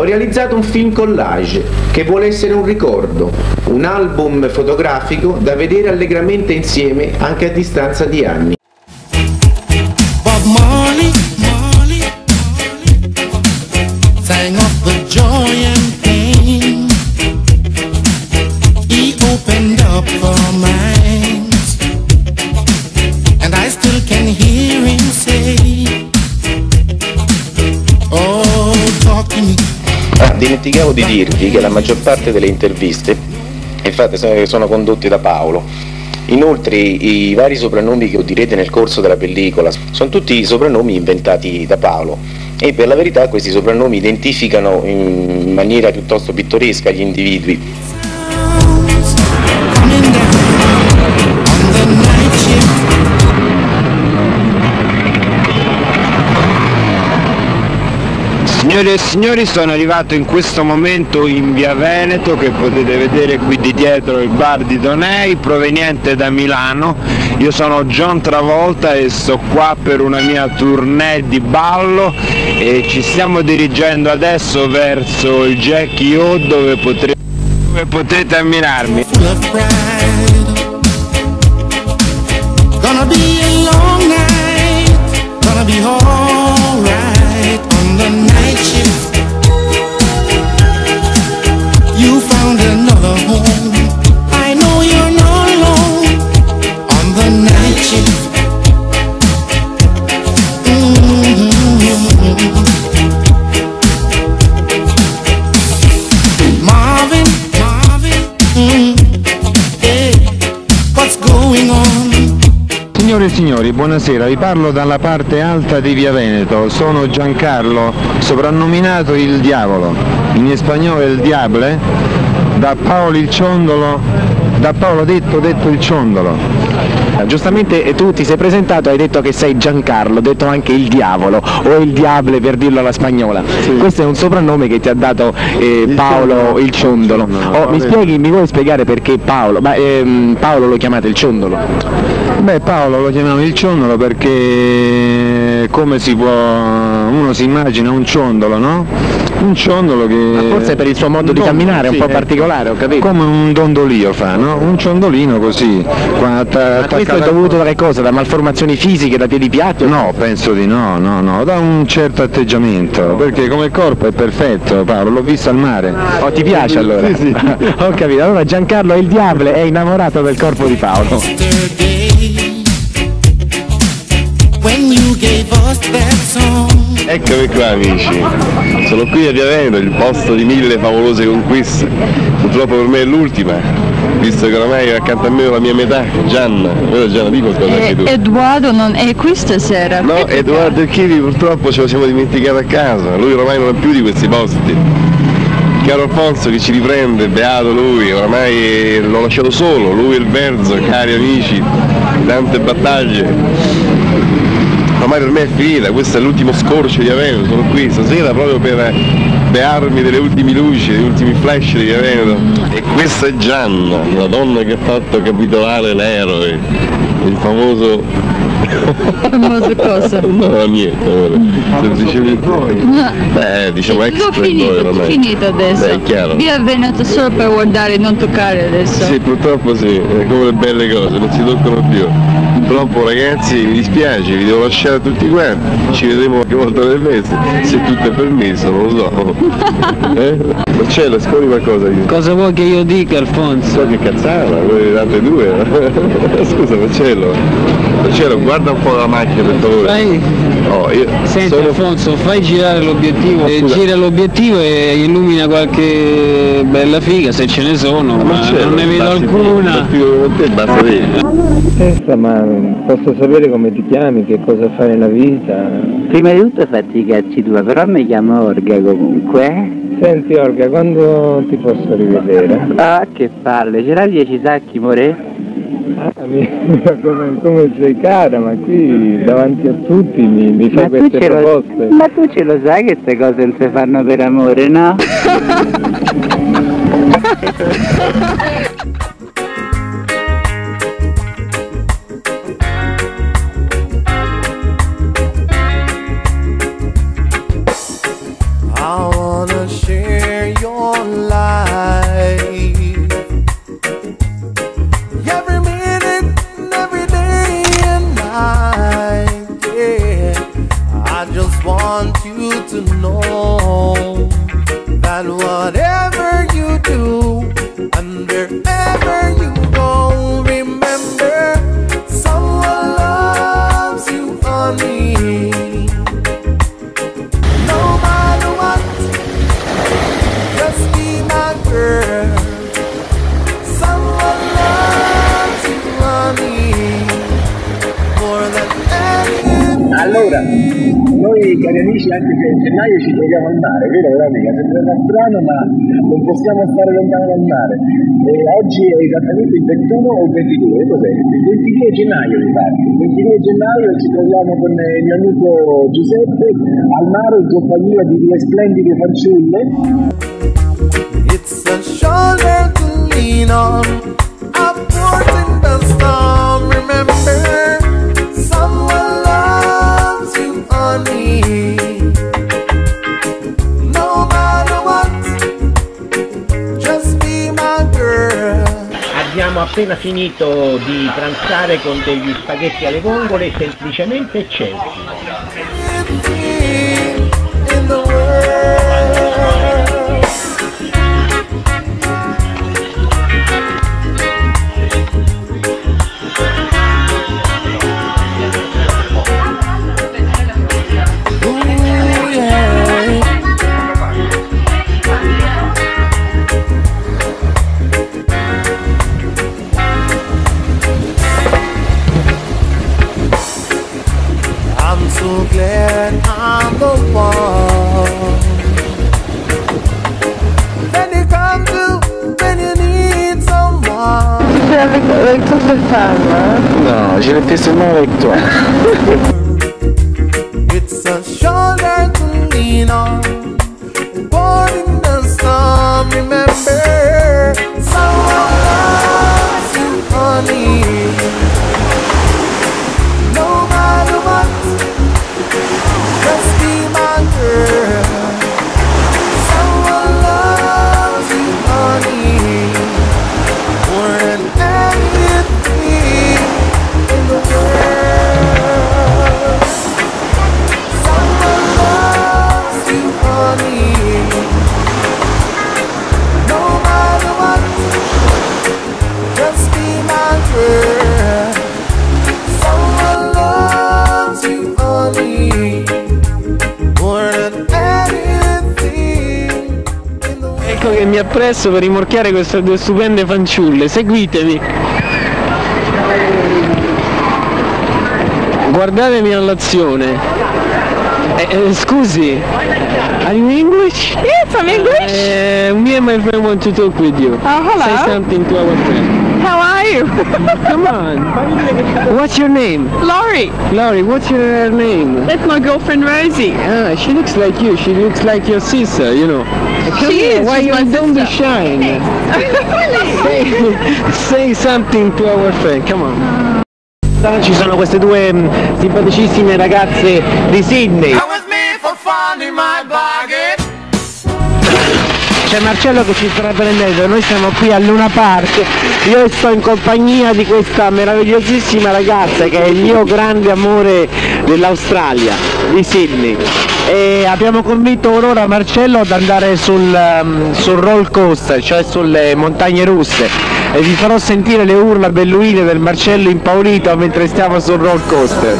realizzato un film collage che vuole essere un ricordo, un album fotografico da vedere allegramente insieme anche a distanza di anni. Bob Marley, sang of the joy and pain. He opened up our minds, and I still can hear him say, oh, talk to me. Dimenticavo di dirvi che la maggior parte delle interviste infatti sono condotte da Paolo. Inoltre i vari soprannomi che udirete nel corso della pellicola sono tutti soprannomi inventati da Paolo, e per la verità questi soprannomi identificano in maniera piuttosto pittoresca gli individui. Signore e signori, sono arrivato in questo momento in via Veneto, che potete vedere qui di dietro il bar di Donei, proveniente da Milano. Io sono John Travolta e sto qua per una mia tournée di ballo e ci stiamo dirigendo adesso verso il Jackie O, dove potrete ammirarmi. Gonna be a long night, gonna be alright on the night shift. You found another home, I know you're not alone on the night shift. Marvin, hey, what's going on? Signore e signori, buonasera, vi parlo dalla parte alta di via Veneto. Sono Giancarlo, soprannominato il Diavolo, in spagnolo il Diable, da Paolo il Ciondolo, da Paolo detto il Ciondolo. Giustamente tu ti sei presentato, hai detto che sei Giancarlo, detto anche il Diavolo o il Diable per dirlo alla spagnola. Sì. Questo è un soprannome che ti ha dato Paolo il Ciondolo. Mi vuoi spiegare perché Paolo? Paolo lo chiamate il Ciondolo? Beh, Paolo lo chiamiamo il Ciondolo perché come uno si immagina un ciondolo, no? Un ciondolo che... Ma forse per il suo modo di camminare, sì, un po' particolare, ho capito. Come un dondolio fa, no? Un ciondolino così. Ma questo è dovuto dalle cose? Da malformazioni fisiche, da piedi piatti? No, penso di no, da un certo atteggiamento, perché come corpo è perfetto, Paolo, l'ho visto al mare. Oh, ti piace allora? Sì. Ho capito, allora Giancarlo il Diable è innamorato del corpo di Paolo. Eccomi qua amici, sono qui a Via Veneto, il posto di 1000 favolose conquiste. Purtroppo per me è l'ultima, visto che oramai accanto a me ho la mia metà, Gianna. Vero Gianna, di qualcosa anche tu? Edoardo non è qui stasera. No, Edoardo e Chivi purtroppo ce lo siamo dimenticati a casa, lui oramai non è più di questi posti. Caro Alfonso che ci riprende, beato lui, oramai l'ho lasciato solo, lui e il Verzo, cari amici, tante battaglie. Ormai per me è finita, questo è l'ultimo scorcio di Aveneto, sono qui stasera proprio per bearmi delle ultime luci, degli ultimi flash di Aveneto. E questa è Gianna, la donna che ha fatto capitolare l'eroe, il famoso... Famoso cosa? No, niente, semplicemente... diciamo extra finito adesso. È chiaro. Via Veneto solo per guardare, non toccare adesso. Sì, purtroppo sì, è come le belle cose, non si toccano più. Purtroppo ragazzi, mi dispiace, vi devo lasciare tutti quanti, ci vedremo qualche volta nel mese, se tutto è permesso, non lo so. Marcello, ascolti qualcosa io. Cosa vuoi che io dica, Alfonso? So che cazzata, voi tante due. Scusa Marcello, guarda un po' la macchina per favore. Senti Alfonso, fai girare l'obiettivo, gira l'obiettivo e illumina qualche bella figa se ce ne sono, ma non ne vedo alcuna. Basta vedere. Ma posso sapere come ti chiami, che cosa fai nella vita? Prima di tutto fatti i cazzi tua, però mi chiamo Orga comunque. Senti Orga, quando ti posso rivedere? Ah, che palle, ce l'hai 10 sacchi, more? Come sei cara, ma qui davanti a tutti mi fai queste proposte. Ma tu ce lo sai che queste cose non si fanno per amore, no? I wanna share want you to know that whatever you do and wherever you go, remember someone loves you, honey. No matter what, just be my girl. Someone loves you, honey, more than anything. Allora, noi cari amici anche se a gennaio ci troviamo al mare, vero Veronica? Sembra strano ma non possiamo stare lontano dal mare. Oggi è esattamente il 21 o il 22, cos'è? Il 22 gennaio mi pare. Il 22 gennaio ci troviamo con il mio amico Giuseppe al mare in compagnia di due splendide fanciulle. It's a shoulder to lean on, a port in the storm, remember someone loves you, honey. No matter what, just be my girl. Abbiamo appena finito di pranzare con degli spaghetti alle vongole semplicemente eccelsi. In the world. So glad I'm the one. Then you come to when you need someone. Avec toutes les femmes, No, je l'ai fait seulement avec toi. It's a shoulder to lean on, born in the storm, remember someone loves you, honey. No matter what, just be my girl. Someone loves you, honey, more than anything in the world. Someone loves you, honey. No matter what, just be my girl. Someone loves you, honey, more than anything in the world. Ecco che mi appresso per rimorchiare queste due stupende fanciulle, seguitemi. Guardatemi all'azione. Scusi, are you English? Yes, I'm English. Me and my friend want to talk with you. Oh, hello. Say something to our friend. How are you? Come on. What's your name? Laurie. Laurie, what's your name? That's my girlfriend Rosie. Ah, she looks like you. She looks like your sister, you know. Come She here, is. why She's you my don't be sister. shy? say something to our friend, come on. Ci sono queste due simpaticissime ragazze di Sydney. C'è Marcello che ci sta prendendo, noi siamo qui a Luna Park, io sto in compagnia di questa meravigliosissima ragazza che è il mio grande amore dell'Australia, di Sydney. E abbiamo convinto ora Marcello ad andare sul roller coaster, cioè sulle montagne russe, e vi farò sentire le urla belluine del Marcello impaurito mentre stiamo sul roller coaster.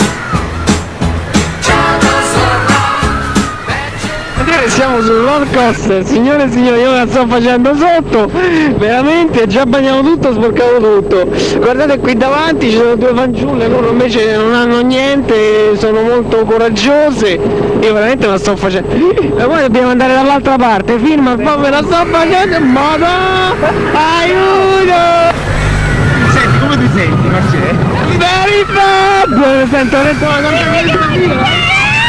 Siamo sul roller coaster, signore e signori, io la sto facendo sotto, veramente, già bagnato tutto, sporcato tutto. Guardate qui davanti ci sono due fanciulle, loro invece non hanno niente, sono molto coraggiose, io veramente la sto facendo. E poi dobbiamo andare dall'altra parte, firma, poi me la sto facendo, madonna, aiuto! Senti, come ti senti, Marcello? Very bad! Mi sento dentro la campanella.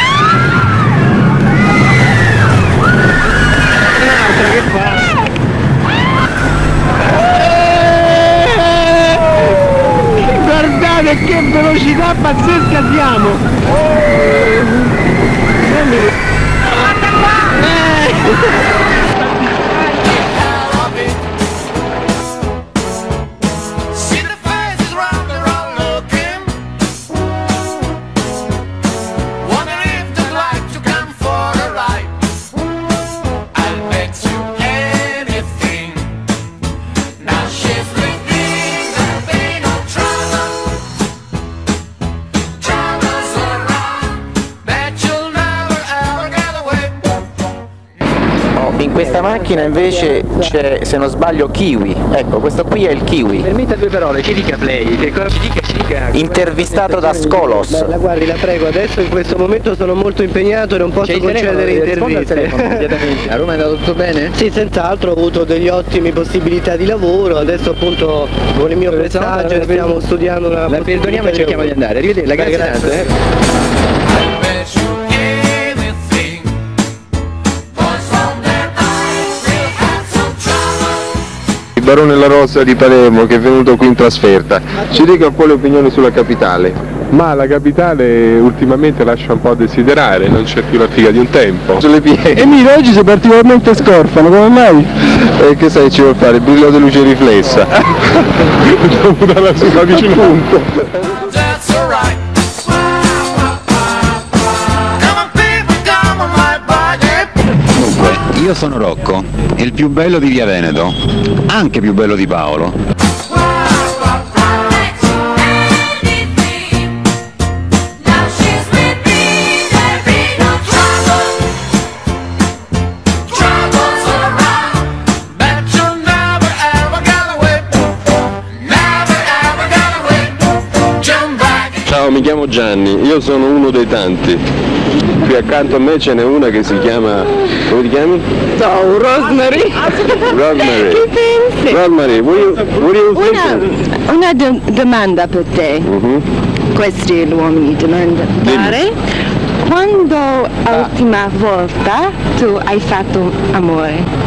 Che fa? Guardate che velocità pazzesca siamo! Wondering if the light Questa macchina invece c'è, se non sbaglio, Kiwi. Ecco, questo qui è il Kiwi. Permetta due parole, ci dica Play, che cosa ci dica? Intervistato da Scolos. La guardi, la prego, adesso in questo momento sono molto impegnato e non posso concedere interviste. A Roma è andato tutto bene? Sì, senz'altro, ho avuto delle ottime possibilità di lavoro, adesso appunto con il mio prestaggio stiamo studiando una... La perdoniamo e cerchiamo di andare, arrivederla, grazie. Il Barone La Rosa di Palermo, che è venuto qui in trasferta, ci dica un po' le opinioni sulla capitale. Ma la capitale ultimamente lascia un po' a desiderare, non c'è più la figa di un tempo. Sulle pieghe. E mira, oggi sei particolarmente scorfano, come mai? Che sai ci vuol fare? Brillo di luce riflessa. Dovuta alla sua vicino punto. Io sono Rocco, il più bello di Via Veneto, anche più bello di Paolo. Ciao, mi chiamo Gianni, io sono uno dei tanti. Qui accanto a me ce n'è una che si chiama... come ti chiami? Ciao, Rosemary. Rosemary. Che pensi? Rosemary, Una domanda per te. Questi uomini domanda. Quando l'ultima volta tu hai fatto amore?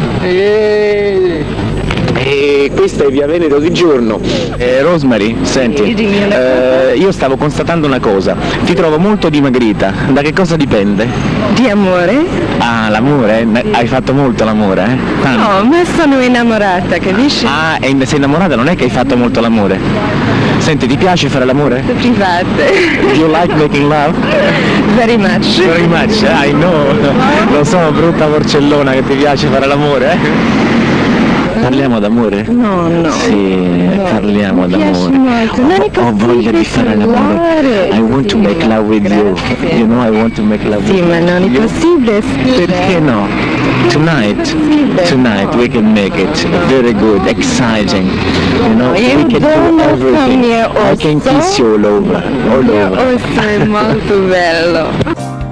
E questa è Via Veneto di giorno. Rosemary, senti, io stavo constatando una cosa, ti trovo molto dimagrita, da che cosa dipende? Di amore? Ah, l'amore? Hai fatto molto l'amore, eh? No, ma sono innamorata, capisci? Ah, e sei innamorata, non è che hai fatto molto l'amore? Senti, ti piace fare l'amore? Private. Do you like making love? Very much. Very much, I know. Lo so, brutta porcellona, che ti piace fare l'amore, eh? Parliamo d'amore? No, no. Sì, parliamo d'amore. Ho voglia di fare l'amore. I want to make love with you. You know, I want to make love with you. Sì, ma non è possibile. Perché no? Tonight we can make it very good, exciting. You know, we can do everything. I can kiss you all over. All over. Oh, è molto bello.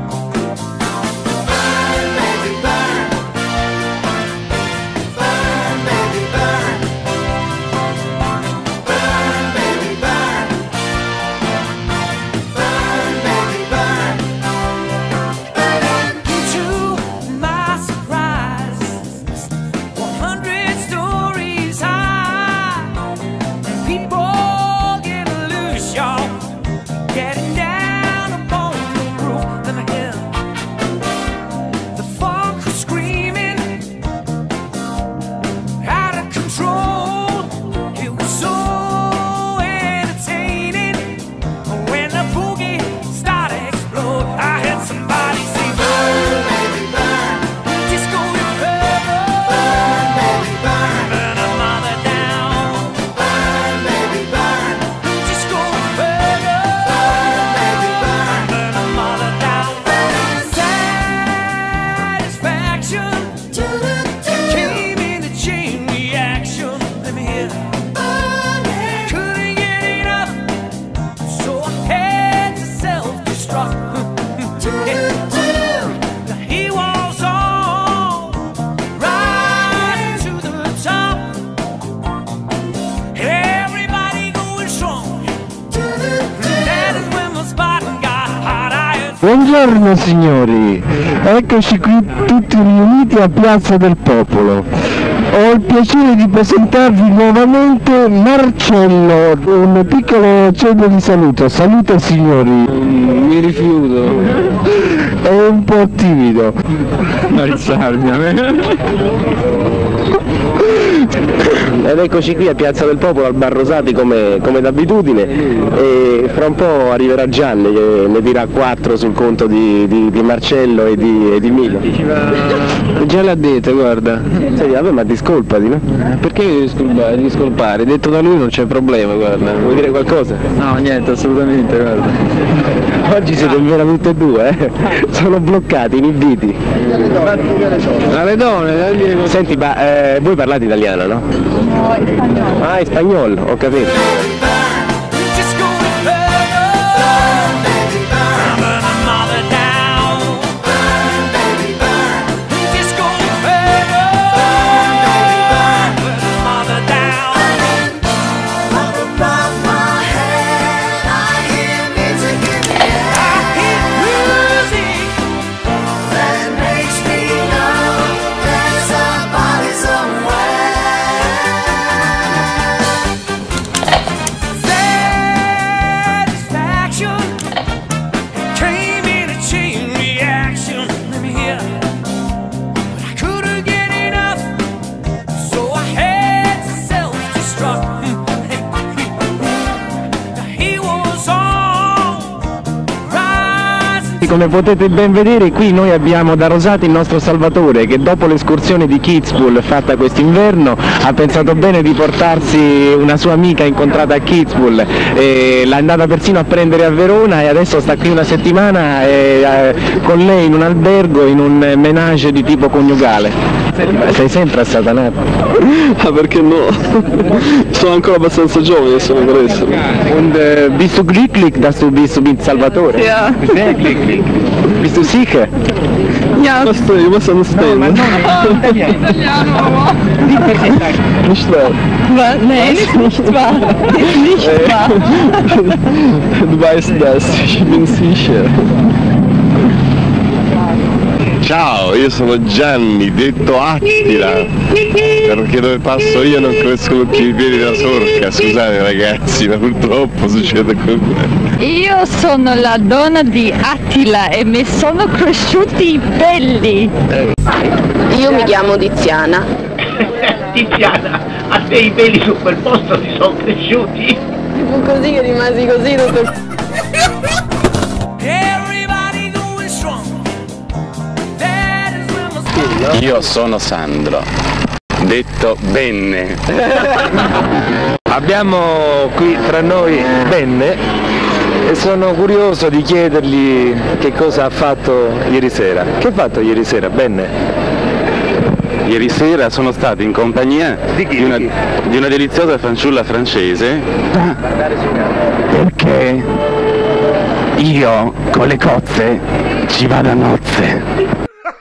Buongiorno signori, eccoci qui tutti riuniti a Piazza del Popolo. Ho il piacere di presentarvi nuovamente Marcello, un piccolo cenno di saluto. Salute signori. Mi rifiuto. È un po' timido. Risparmiami. Ed eccoci qui a Piazza del Popolo, al Bar Rosati come d'abitudine, e fra un po' arriverà Gianni che ne dirà 4 sul conto di Marcello e di Milo. Già l'ha detto, guarda. Senti, vabbè, ma discolpati, no? Perché devi discolpare? Detto da lui non c'è problema, guarda. Vuoi dire qualcosa? No, niente, assolutamente, guarda. Oggi siete in vera tutte e due, sono bloccati, inibiti. Alle donne, senti, ma voi parlate italiano, no? No, è spagnolo. Ah, è spagnolo, ho capito. Come potete ben vedere, qui noi abbiamo da Rosati il nostro Salvatore, che dopo l'escursione di Kitzbühel fatta quest'inverno ha pensato bene di portarsi una sua amica incontrata a Kitzbühel, l'ha andata persino a prendere a Verona e adesso sta qui una settimana con lei in un albergo, in un menage di tipo coniugale. Sei sempre assatanato? Ah, perché no? Sono ancora abbastanza giovane, sono per adesso. Und bist du glücklich, dass du bist mit Salvatore? Ja. Sehr glücklich. Bist du sicher? Ja. You must understand. No, italiano. Nicht wahr? Nein, ist nicht wahr. Ist nicht wahr. Du weißt das, ich bin sicher. Ciao, io sono Gianni, detto Attila, perché dove passo io non crescono più i piedi da sorca, scusate ragazzi, ma purtroppo succede così. Io sono la donna di Attila e mi sono cresciuti i peli. Io mi chiamo Tiziana. Tiziana, a te i peli su quel posto ti sono cresciuti? Fu così che rimasi così tutto. Io sono Sandro, detto Benne. Abbiamo qui tra noi Benne e sono curioso di chiedergli che cosa ha fatto ieri sera. Che ha fatto ieri sera, Benne? Ieri sera sono stato in compagnia di una deliziosa fanciulla francese. Perché io con le cozze ci vado a nozze.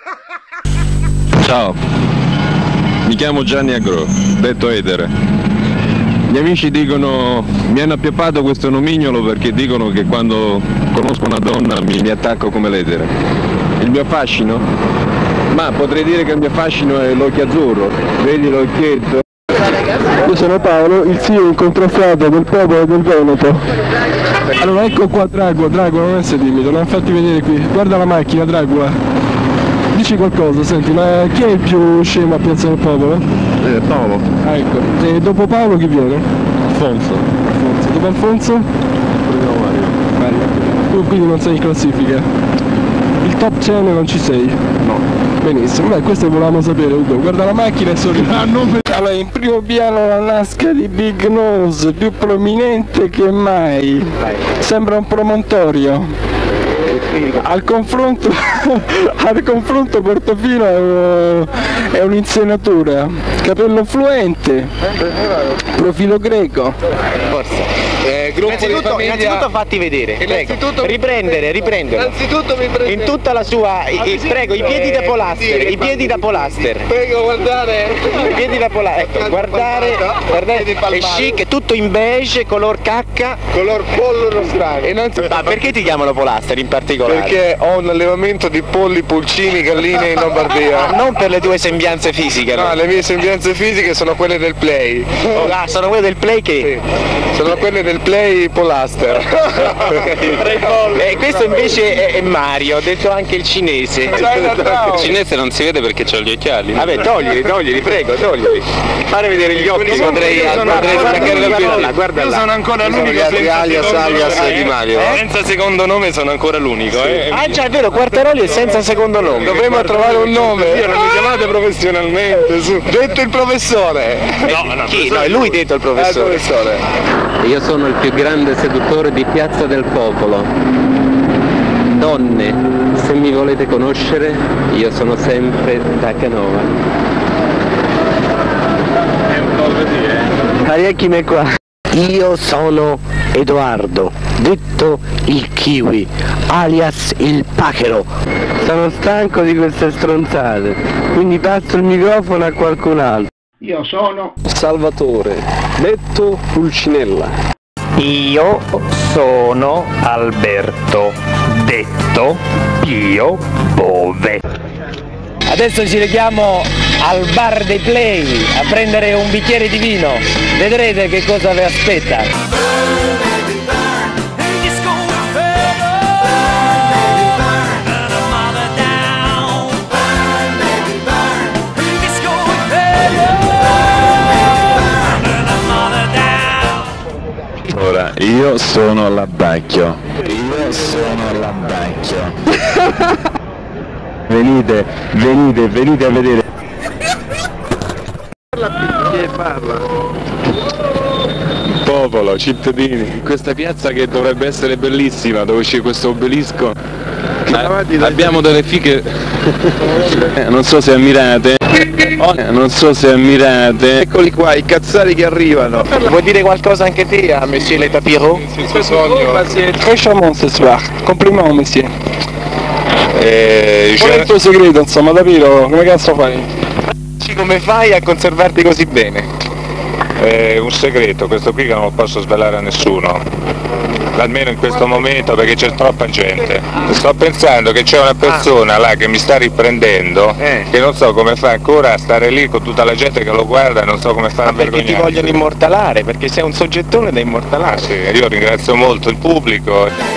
Ciao, mi chiamo Gianni Agro, detto Eder. Gli amici dicono, mi hanno appioppato questo nomignolo perché dicono che quando conosco una donna mi attacco come l'Eder. Il mio fascino? Ma potrei dire che il mio fascino è l'occhio azzurro, vedi l'occhietto? Io sono Paolo, il CEO incontrastato del popolo del Veneto. Allora ecco qua Dracula non essere timido, l'hanno fatti vedere qui, guarda la macchina Dracula. Dici qualcosa, senti, ma chi è il più scemo a Piazza del Popolo? Paolo. Ah, ecco. E dopo Paolo chi viene? Alfonso. Dopo Alfonso? Mario. Tu quindi non sei in classifica? Il top 10 non ci sei? No. Benissimo, beh, questo volevamo sapere, Ugo. Guarda la macchina e sorride. Allora, in primo piano la nasca di Big Nose, più prominente che mai. Sembra un promontorio. Al confronto Portofino è un'insenatura, capello fluente, profilo greco. Forza. Innanzitutto fatti vedere, prego. Riprendere. Innanzitutto mi prende. In tutta la sua, prego, i piedi da polaster, i piedi da polaster. Prego, guardare. I piedi da polaster, ecco, guardare, è chic, è tutto in beige, color cacca. Color pollo nostrano. Ma perché ti chiamano polaster in particolare? Perché ho un allevamento di polli, pulcini, galline in Lombardia. Non per le tue sembianze fisiche, no? Le mie sembianze fisiche sono quelle del play. Sono quelle del play che? Sì. Sono quelle del play Ray Polaster. Questo invece è Mario, ho detto anche il cinese. Il cinese non si vede perché c'ho gli occhiali. Vabbè, toglili, prego, toglili. Fare vedere gli occhi, potrei staccare la parola, guarda là. Io sono ancora l'unico alias di Mario. Senza secondo nome sono ancora l'unico. Ah già, è vero, Quartaroli è senza secondo nome. Dovremmo trovare un nome. Io non mi chiamate professionalmente, su. Detto il professore. No, chi? No, è lui detto il professore. Io sono il più grande seduttore di Piazza del Popolo. Donne, se mi volete conoscere, io sono sempre da Canova. È un po' così, Ariecchime qua. Io sono Edoardo, detto il Kiwi, alias il Pachero. Sono stanco di queste stronzate, quindi passo il microfono a qualcun altro. Io sono Salvatore, detto Pulcinella. Io sono Alberto, detto Pio Bove. Adesso ci rechiamo al bar dei Play a prendere un bicchiere di vino. Vedrete che cosa vi aspetta. Ora, io sono l'abbacchio. Venite a vedere. Popolo, cittadini, in questa piazza che dovrebbe essere bellissima, dove c'è questo obelisco. Abbiamo delle fighe. Non so se ammirate. Eccoli qua, i cazzari che arrivano. Vuoi dire qualcosa anche te a Monsieur Le Tapiro? C'est très charmant ce soir. Compliment, monsieur. Qual è il tuo segreto, insomma, Tapiro? Come cazzo fai? Come fai a conservarti così bene? È un segreto, questo qui che non lo posso svelare a nessuno. Almeno in questo momento perché c'è troppa gente. Sto pensando che c'è una persona là che mi sta riprendendo, che non so come fa ancora a stare lì con tutta la gente che lo guarda e non so come fa a vergognarsi. Perché ti vogliono immortalare, perché sei un soggettone da immortalare. Sì, io ringrazio molto il pubblico.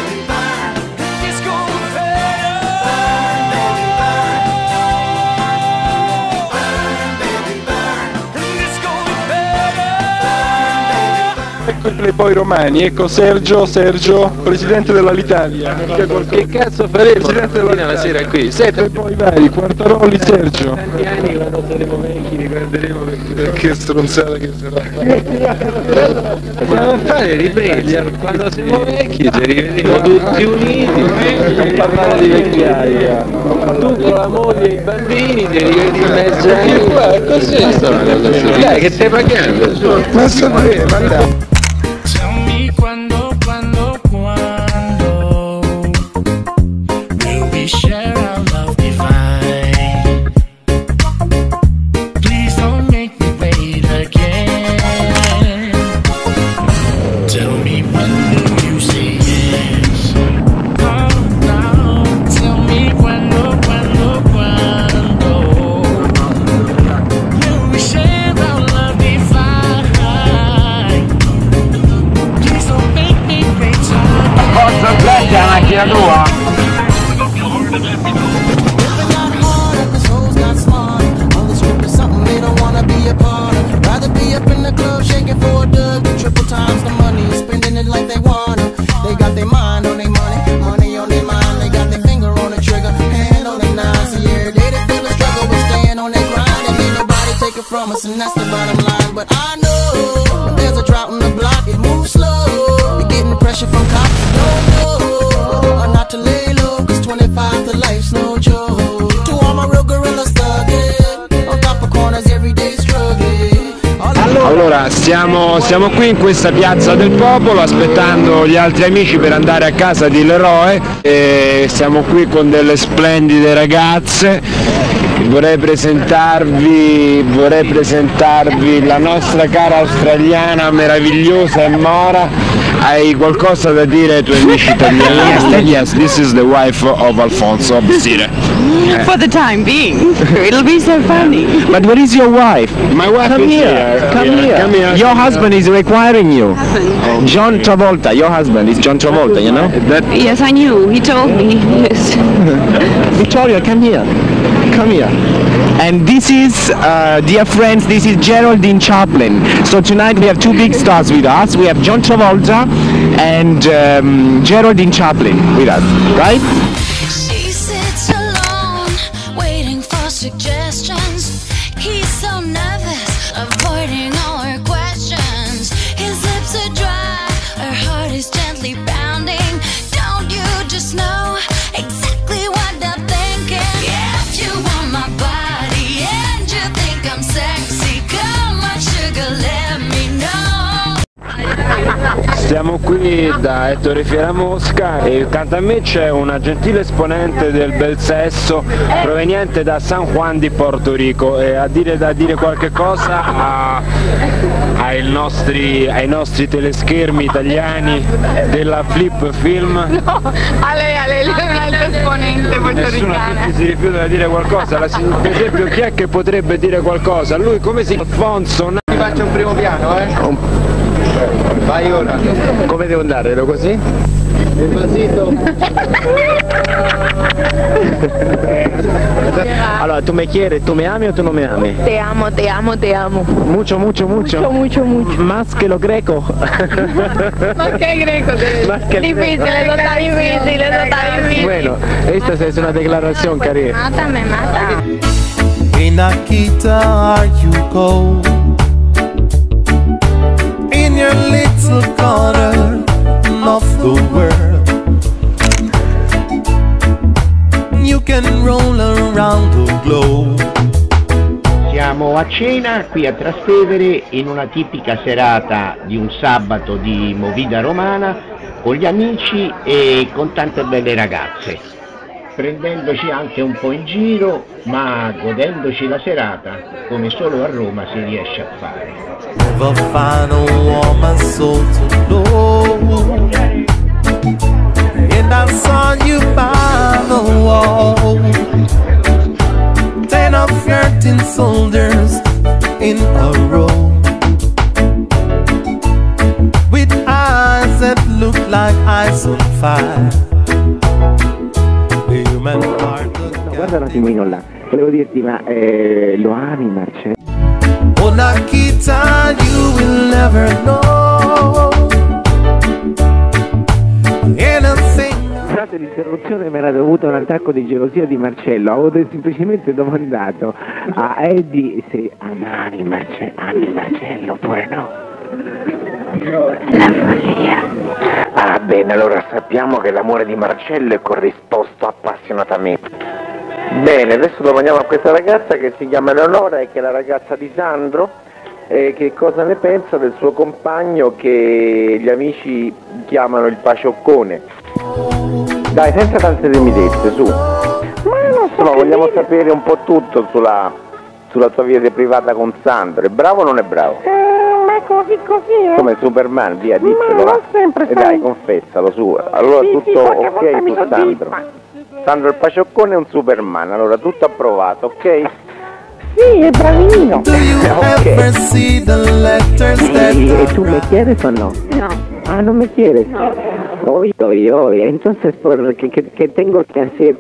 Ecco i playboy romani, ecco Sergio, presidente dell'Alitalia. Che cazzo faremo presidente della la sera qui? Playboy vari, Quartaroli, Sergio. Tanti anni quando saremo vecchi ricorderemo che stronzata che sarà. Dobbiamo fare riprese, quando siamo vecchi ci rivedremo tutti uniti, non parlare di vecchiaia. Tu con la moglie e i bambini ti rivedi in mezzo a così sta. Dai che stai pagando? Ma sapere, will we share our love divine? Please don't make me wait again. Tell me when will you say yes? Oh no, tell me quando will we share our love divine? Please don't make me wait again. Forza, prendi la macchina tua! Times the money, spending it like they wanna. They got their mind on their money, money on their mind. They got their finger on the trigger, hand on their nine. So yeah, they feel the struggle, but staying on their grind. And ain't nobody take it from us, and that's the bottom line. But I know when there's a drought in the block, it moves slow. We're getting pressure from cops, don't know, or not to lay low, 'cause 25 to life's no joke. To all my real gorillas thugging, on top of corners every day struggling. Allora, siamo qui in questa piazza del popolo aspettando gli altri amici per andare a casa di Leroy e siamo qui con delle splendide ragazze. Vorrei presentarvi la nostra cara australiana meravigliosa Mora Hai qualcosa da dire ai tuoi amici italiani? Yes, this is the wife of Alfonso Absire. For the time being. It'll be so funny. But where is your wife? My wife Come is here. Come Yeah, here. come here. Your husband is requiring you. John Travolta, your husband is John Travolta, you know? Yes, I knew. He told me. Yes. Victoria, come here. Come here. And this is, dear friends, this is Geraldine Chaplin. So tonight we have two big stars with us. We have John Travolta and Geraldine Chaplin with us, right? She sits alone, waiting for suggestions. He's so nervous, avoiding all her questions. His lips are dry, her heart is gently pounding. Don't you just know exactly what I'm thinking? If you want my body and you think I'm sexy, come on sugar, let me know. Siamo qui da Ettore Fieramosca e accanto a me c'è una gentile esponente del bel sesso proveniente da San Juan di Porto Rico e da dire qualche cosa ai nostri teleschermi italiani della Flip Film. No, a lei è un'altra esponente portoricana. Nessuno si rifiuta di dire qualcosa, per esempio chi è che potrebbe dire qualcosa? Lui come si Alfonso? Ti faccio un primo piano, Vai ora. Come devo andare? Ero così? Despacito. Allora, tu me quieres, tu me ami o tu no me ami? Te amo, te amo, te amo. Mucho, mucho, mucho. Mucho, mucho, mucho. Más que lo greco. Más que greco. Más que Difícil, eso está difícil. Bueno, esta es una declaración, Cari. Me mata. In Akita you go, in your little corner of the world. You can roll around the globe. Siamo a cena qui a Trastevere in una tipica serata di un sabato di movida romana con gli amici e con tante belle ragazze, prendendoci anche un po' in giro ma godendoci la serata come solo a Roma si riesce a fare. Never find a woman so to know. And I saw you by the wall. 10 of your tin soldiers in a row, with eyes that look like ice on fire. The human heart. Guarda un attimino là, volevo dirti, ma lo ami Marcello? Oh Nakita, you will never know anything. Scusate l'interruzione, mi era dovuto un attacco di gelosia di Marcello. Avevo semplicemente domandato a Eddie se ami Marcello oppure no. La follia. Ah bene, allora sappiamo che l'amore di Marcello è corrisposto appassionatamente. Bene, adesso domandiamo a questa ragazza che si chiama Eleonora e che è la ragazza di Sandro, che cosa ne pensa del suo compagno che gli amici chiamano il pacioccone. Dai, senza tante timidezze, su. Ma non so, vogliamo sapere un po' tutto sulla tua vita privata con Sandro. È bravo o non è bravo? Ma così, Come Superman, via, diccelo. non sempre Dai, confessalo, su. Allora Sì, tutto qualche volta ok mi su soddisfa. Sandro. Sandro il pacioccone è un Superman, allora tutto approvato, ok? Sì, è bravino. Ever see the letters that E tu me quieres o no? No. Ah, no me quieres. Obvio. Entonces, ¿qué tengo que hacer?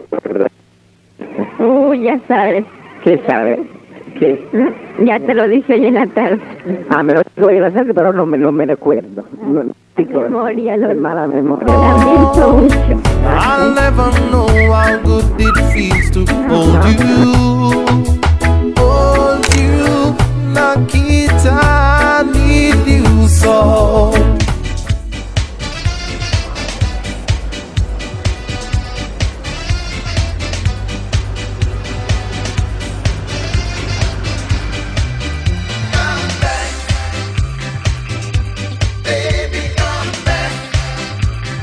Ya sabes. ¿Qué sabes? ¿Qué? Ya te lo dije hoy en la tarde. Ah, me lo dijo en la tarde, pero no me recuerdo. Memoria, lo mala memoria. lamento mucho. I'll never know how good it feels to hold you, Nakita, I need you so.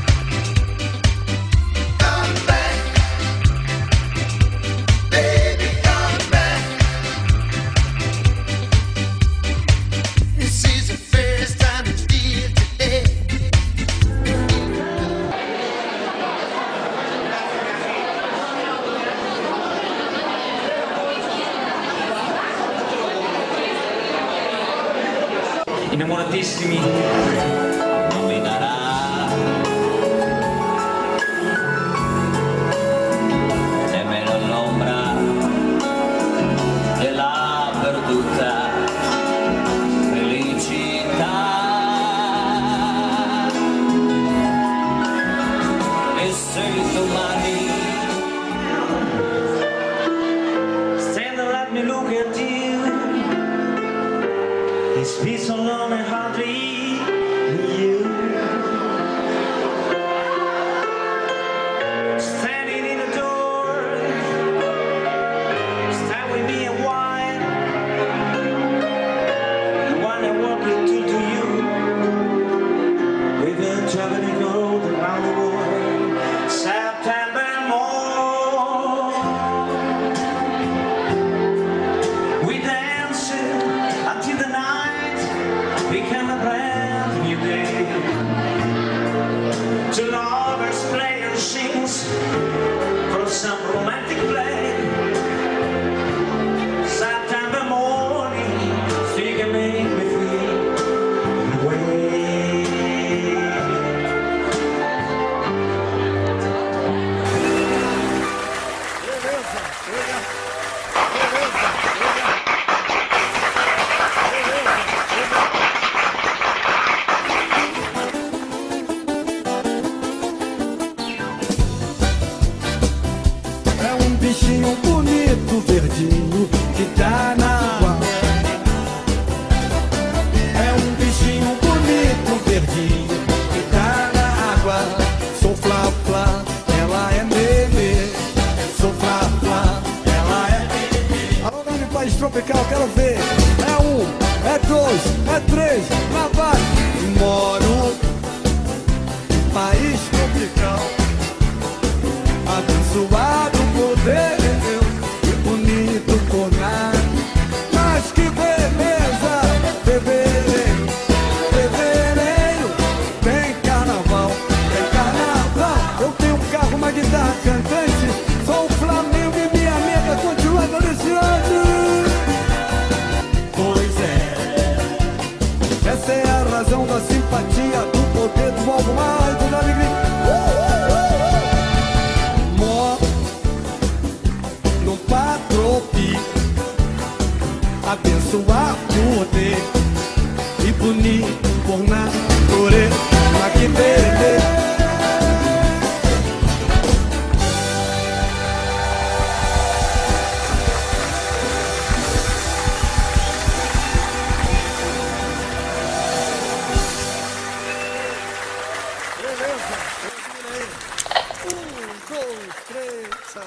Baby, innamoratissimi, non mi darà nemmeno l'ombra della perduta felicità. E se domani stand and let me look at you, it's peace alone and hardly you. Standing in the door, stand with me a while. The one I walk into to you, we've been traveling road around the world. September morn, we danced until the night became a brand new day. Two lovers play and sings for some romantic play. September morning, so you can make me feel the way. É bichinho bonito, verdinho, que tá na água. É bichinho bonito, verdinho, que tá na água. Sou Fla-Fla, ela é meme. Sou Fla-Fla, ela é meme. Alô, grande país tropical, quero ver. É é dois, é três, lá vai. Moro em país tropical, abençoado por Deus e bonito por nada. Mas que beleza, fevereiro, fevereiro, tem carnaval, tem carnaval. Eu tenho um carro, uma guitarra cantante, sou o Flamengo e minha meta continua deliciante. Pois é, essa é a razão da simpatia, do poder, do algo mais, da alegria. No patropi, abençoar por Deus e bonito por natureza. Aqui bebê. Beleza, terminei. 1, 2, 3,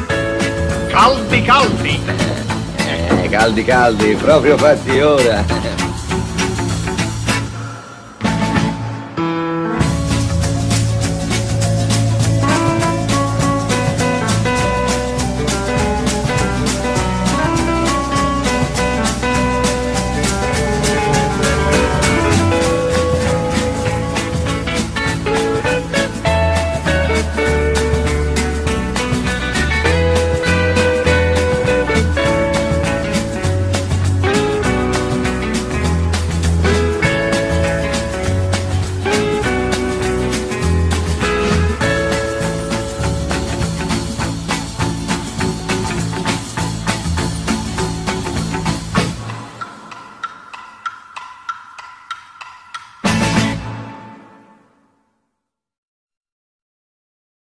Caldi, caldi, proprio fatti ora.